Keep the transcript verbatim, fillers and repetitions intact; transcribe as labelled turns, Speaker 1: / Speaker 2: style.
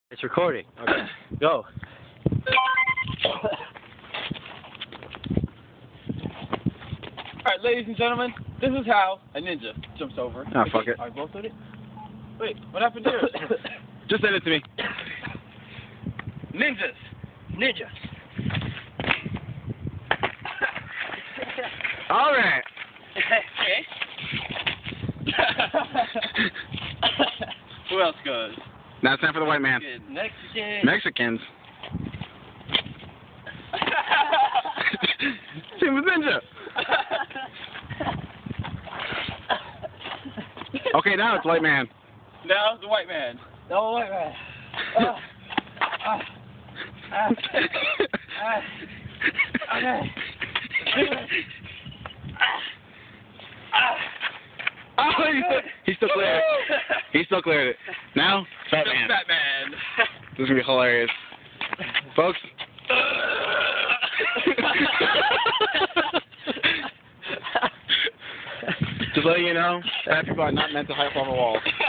Speaker 1: It's recording. Okay. Go.
Speaker 2: Alright, ladies and gentlemen, this is how a ninja jumps over.
Speaker 3: Ah, fuck it.
Speaker 2: Are we both with it? Wait, what happened here?
Speaker 3: Just send it to me.
Speaker 2: Ninjas!
Speaker 1: Ninjas.
Speaker 3: All right.
Speaker 2: Okay. Who else goes?
Speaker 3: Now it's time for the white man.
Speaker 2: Good. Mexican.
Speaker 3: Mexicans. Team was ninja. Okay, now it's white man.
Speaker 2: Now the white man.
Speaker 1: No, wait, wait. Uh, uh, uh, uh, okay.
Speaker 3: Oh, he still, he still cleared it. He still cleared it. Now, Fatman.
Speaker 2: Fatman.
Speaker 3: This is going to be hilarious. Folks. Just letting you know, fat people are not meant to high off the walls.